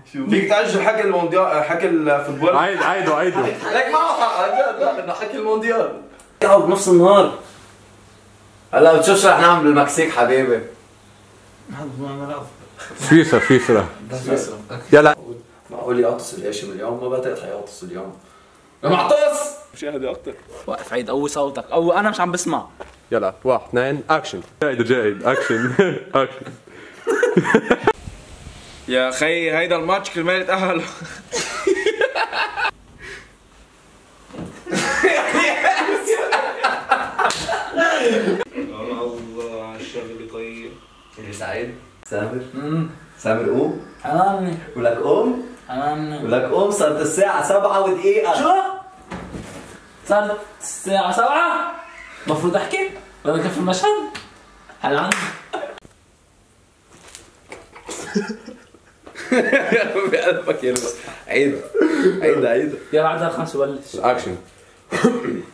فيك تعجل حكي المونديال، حكي الفوتبول. عيدوا لك معه حق لا انه حكي المونديال يقعد بنص النهار. هلا بتشوف شو رح نعمل بالمكسيك حبيبي؟ سويسرا يلا. معقول يعطس الهاشم اليوم؟ ما بعتقد حيعطس اليوم. معطس مشاهدة اكثر. وقف عيد قوي صوتك او انا مش عم بسمع. يلا 1 2 اكشن. جايد اكشن. اكشن. يا خي هيدا الماتش كرمال تأهلوا. الله على الشغل طيب. اللي سعيد؟ سامر؟ سامر قوم؟ حمامني ولك قوم؟ حمامني ولك قوم صارت الساعة 7 ودقيقة. شو؟ صارت الساعة 7؟ المفروض احكي؟ بدك في المشهد؟ هلا عندي بقلبك يا لبس. عيد. يلا عدها 5 بلش. اكشن.